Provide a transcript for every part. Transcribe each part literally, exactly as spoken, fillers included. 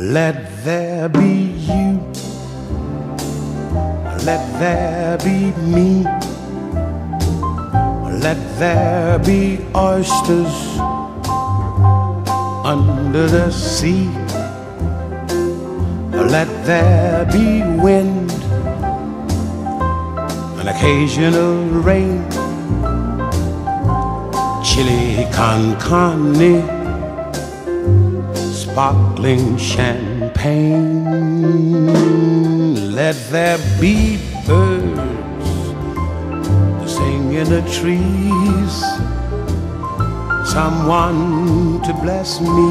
Let there be you, let there be me, let there be oysters under the sea, let there be wind, an occasional rain, chili con carne, sparkling champagne. Let there be birds to sing in the trees, someone to bless me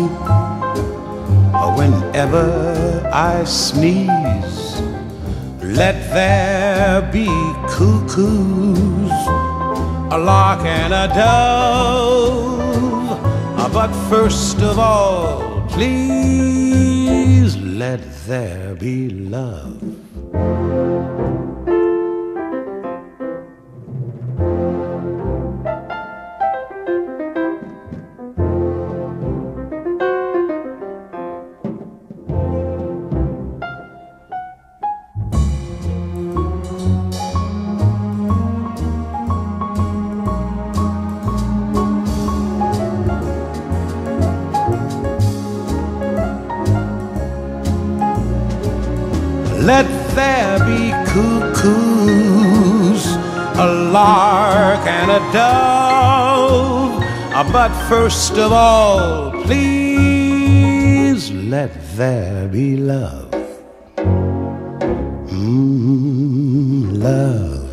whenever I sneeze. Let there be cuckoos, a lark and a dove, but first of all, please let there be love. Let there be cuckoos, a lark and a dove, but first of all, please let there be love. Mm, love.